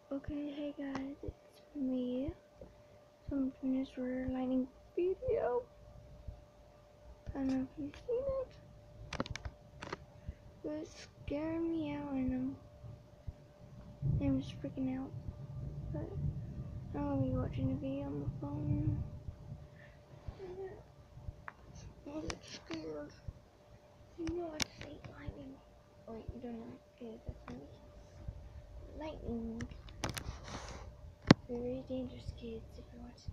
Okay, hey guys, it's me. So I'm doing this rare lightning video. I don't know if you've seen it, but it's scaring me out and I'm just freaking out. But I'm gonna be watching the video on my phone. I get scared. You know how to say lightning. Oh, wait, you don't know. Okay, that's me. Lightning. Very dangerous, kids, if you're watching.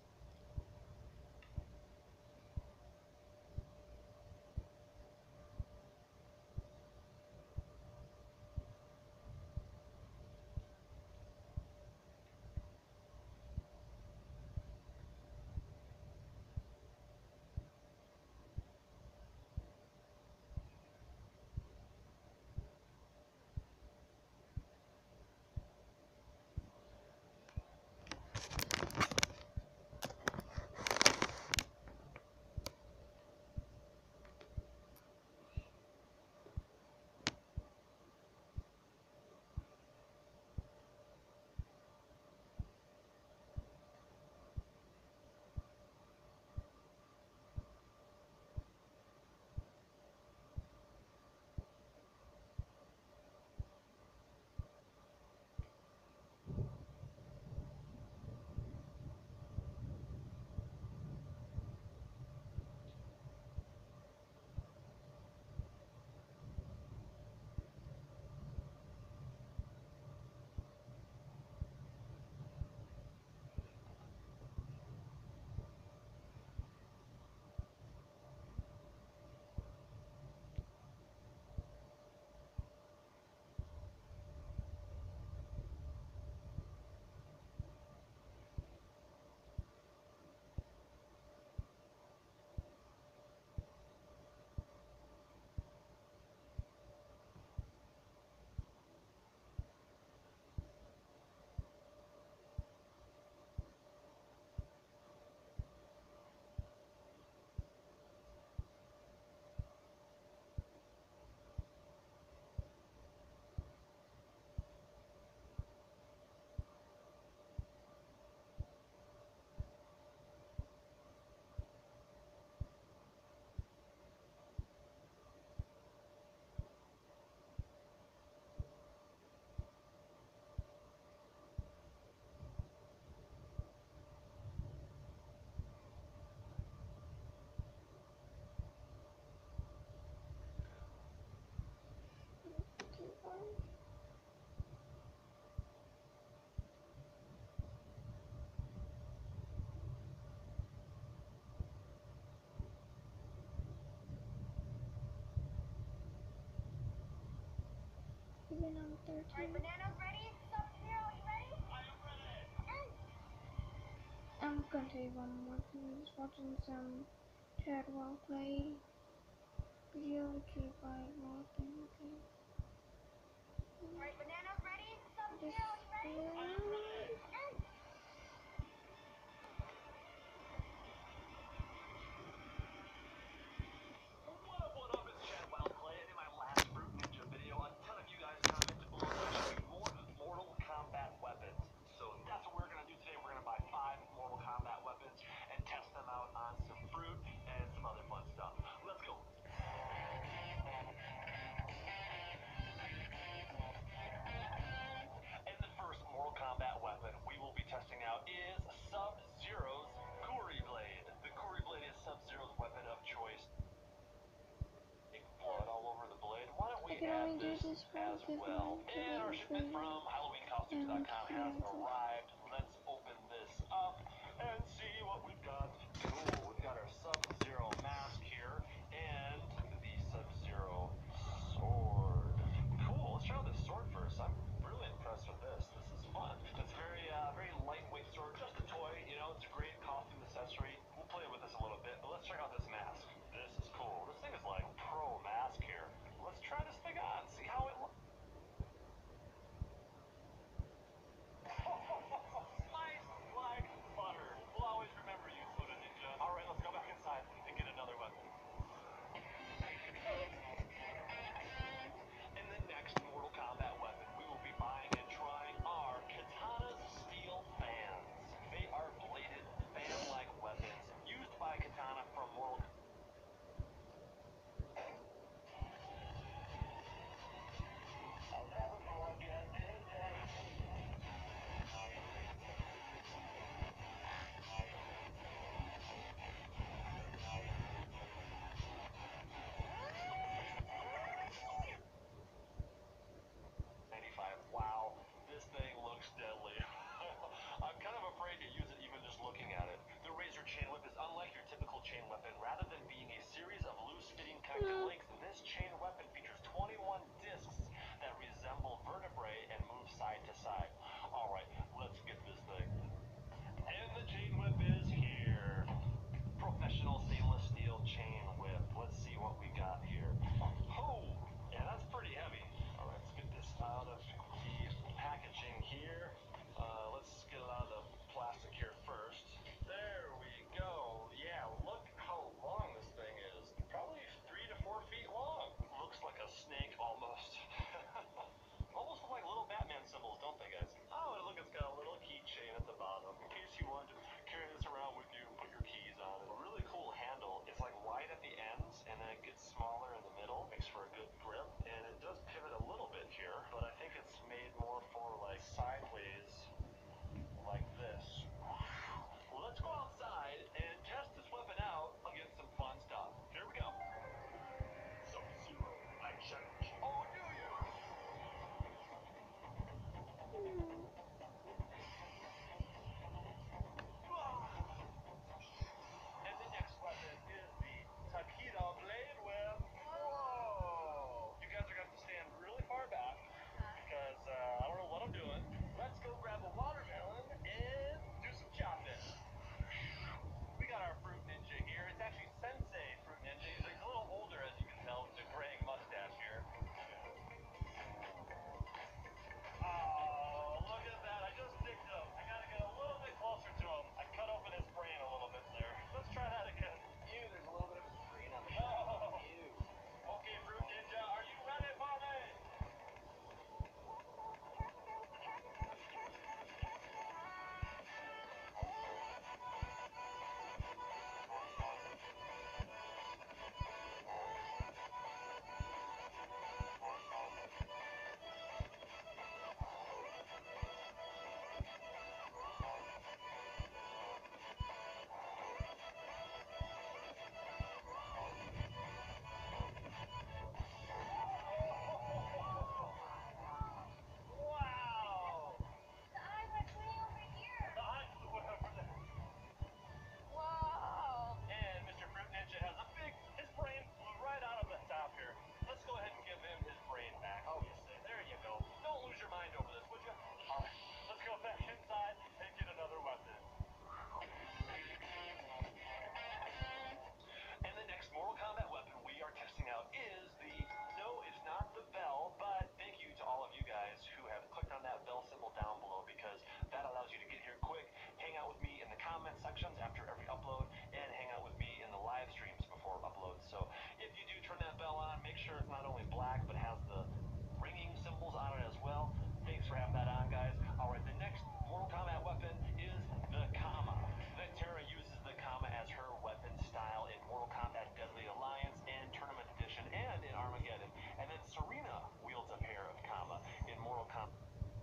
Even on 13. Alright, Bananas ready? Sub-Zero, you ready? I'm gonna tell you what I'm watching. I'm just watching some Chad Wall play video to buy Wall thing, okay? Alright, Bananas ready? This Sub-Zero, you ready? What up, it's Chad Wildplay, and in my last Fruit Ninja video, a ton of you guys commented below suggesting more Mortal Kombat weapons. So that's what we're gonna do today. We're gonna buy 5 Mortal Kombat weapons and test them out on some fruit and some other fun stuff. Let's go. And the first Mortal Kombat weapon we will be testing out is Sub-Zero's Kuri Blade. The Kuri Blade is Sub-Zero's weapon of choice. Blood all over the blade. Why don't we I can add only do this this one as because well? my And our video shipment is from HalloweenCostumes.com has free. arrived. Let's open this up and see what we've got. Cool. We've got our Sub-Zero mask here and the Sub-Zero sword. Cool. Let's try out this sword first. I'm really impressed with this. This is fun. It's very lightweight sword, just a toy. You know, it's a great costume accessory. We'll play with this a little bit, but let's check out this mask. This is cool. This thing is like pro mask here. Let's try this thing on. See how it looks. Sliced like butter. We'll always remember you, Soda Ninja. All right, let's go back inside. reactions after every upload and hang out with me in the live streams before uploads. So if you do turn that bell on, make sure it's not only black but has the ringing symbols on it as well. Thanks for having that on, guys. All right, the next Mortal Kombat weapon is the Kama. Ventera uses the Kama as her weapon style in Mortal Kombat Deadly Alliance and Tournament Edition and in Armageddon. And then Serena wields a pair of Kama in Mortal Kombat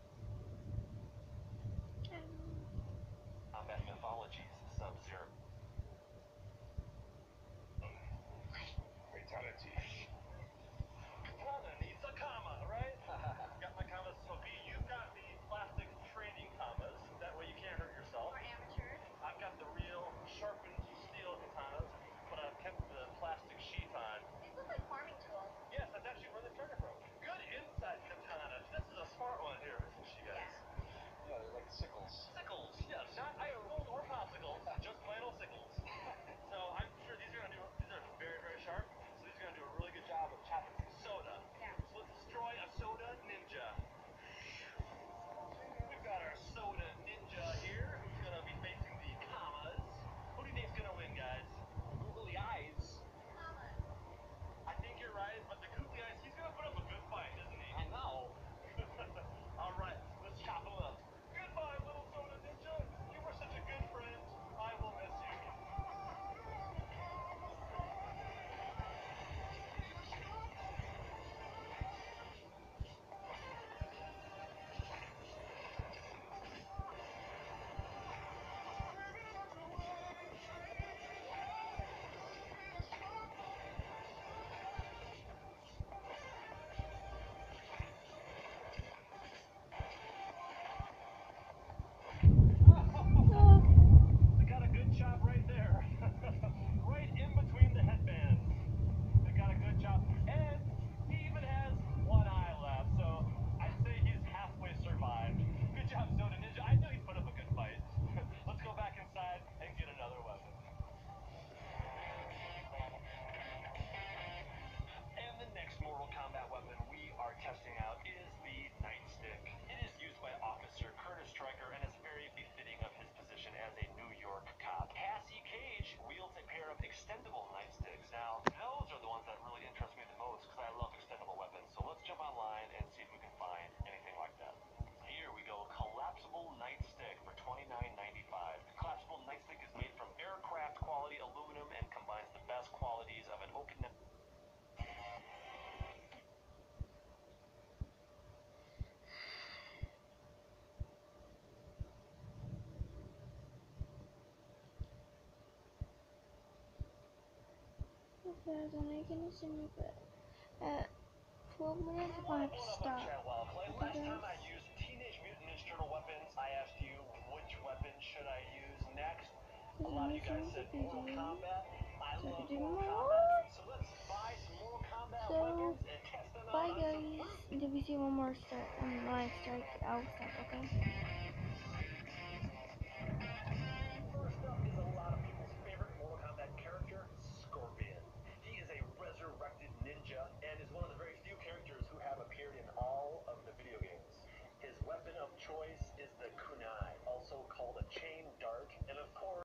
Mythologies Sub-Zero. Fatality. Katana needs a Kama, right? Got my Kamas. So B, you've got the plastic training Kamas. That way you can't hurt yourself. For amateurs. I've got the real sharpened steel katanas, but I've kept the plastic sheath on. These look like farming tools. Yes, that's actually where they started from. Good insight, Katana. This is a smart one here, isn't she, guys? Yeah, they're like sickles. Sickles, yes. Not icicles or popsicles, just plain old sickles. So I'm sure these are very, very sharp. So these are gonna do a really good job of chopping some soda. Yeah. So let's destroy a soda ninja. We've got our soda ninja here, who's gonna be facing the Kamas. Who do you think's gonna win, guys? Googly eyes. Mama. I think you're right, but the googly eyes, he's gonna put up a good fight, isn't he? I know. All right, let's chop him up. Goodbye, little soda ninja. You were such a good friend. I will miss you. They got a good chop right there. Right in between the headbands. They got a good chop. And he even has one eye left, so I'd say he's halfway survived. Good job, Soda Ninja. I knew he'd put up a good fight. Let's go back inside and get another weapon. And the next Mortal Kombat weapon we are testing out is the Nightstick. It is used by Officer Curtis Stryker and is very befitting of his position as a New York cop. Cassie Cage wields a pair of extendable nightsticks. Now, those are the ones that really interest me the most because I love extendable weapons. So let's jump online and see if we can find anything like that. Here we go, collapsible nightstick for $29.95. The collapsible nightstick is made from aircraft quality aluminum and combines the best qualities of an Okinawa. Guys, I'm making a semi bed. At 12 minutes, if I have to stop. Last time I used Teenage Mutant Ninja Turtle weapons, I asked you which weapon should I use next. A lot of you guys said Mortal Kombat. I So I love can do Mortal more. Kombat. So let's buy some Mortal Kombat So, weapons and test them out bye on some guys. Until we see one more strike, live strike, I'll stop, okay? First up is a lot of people's favorite Mortal Kombat character, Scorpion. He is a resurrected ninja and is one of the very few characters who have appeared in all of the video games. His weapon of choice is the kunai, also called a chain